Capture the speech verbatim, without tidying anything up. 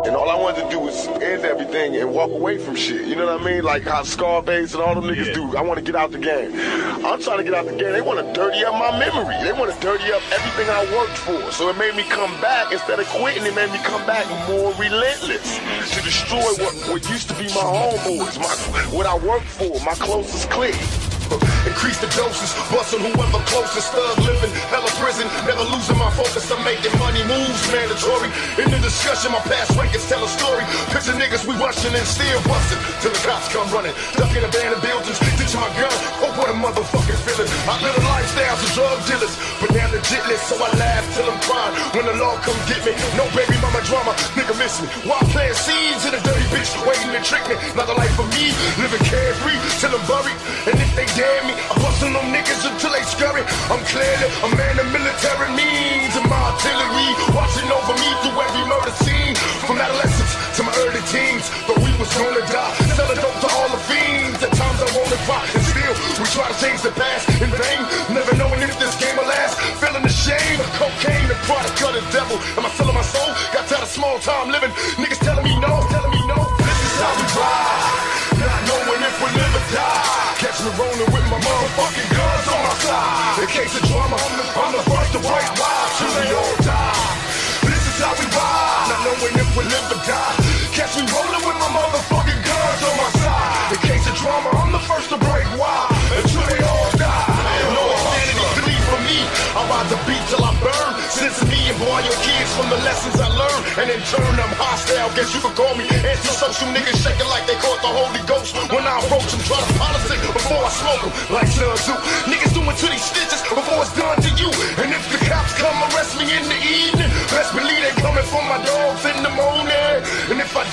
And all I wanted to do was end everything and walk away from shit. You know what I mean? Like how Scarface and all them niggas yeah. do. I want to get out the game. I'm trying to get out the game. They want to dirty up my memory. They want to dirty up everything I worked for. So it made me come back. Instead of quitting, it made me come back more relentless to destroy what, what used to be my homeboys, my, what I worked for, my closest clique. Increase the doses, bustin' whoever closest, thug living, hella prison, never losing my focus. I'm making money moves, mandatory. In the discussion, my past records tell a story. Picture niggas we rushing and still bustin' till the cops come running. Ducking abandoned buildings, ditch my gun. Oh, what a motherfucking feeling. I live a lifestyle of drug dealers, but now legitless, so I laugh till I'm crying. When the law come get me, no baby mama drama, nigga miss me. While playing seeds in a dirty bitch, waiting to trick me. Not the life for me, living carefree till I'm buried. And if they damn me, I'm busting them niggas until they scurry. I'm clearly a man of military means, and my artillery watching over me through every murder scene. From adolescence to my early teens, but we was gonna die, selling dope to all the fiends. At times I wanna cry, and still we try to change the past in vain, never knowing if this game will last. Feeling the shame of cocaine, the product of the devil. Am I selling my soul? Got tired of small time living. Niggas telling me no, telling me no. This is how we ride, not knowing if we live or die. Catch me rolling with my motherfucking guns on my side. In case of drama, I'm the first to break wide till we all die. This is how we ride, not knowing if we live or die. Catch me rolling with my motherfucking guns on my side. In case of drama, I'm the first to break wide until we all die. No insanity, believe for me. I ride the beat till I burn. Since me and boy your kids from the lessons I learned. And in turn I'm hostile, guess you could call me anti-social. Niggas shaking like they caught the Holy Ghost. When I approach them, try to politic before I smoke them. Like Sun Tzu, niggas doing to these stitches before it's done to you. And if the cops come arrest me in the evening, best believe they coming for my dogs in the morning. And if I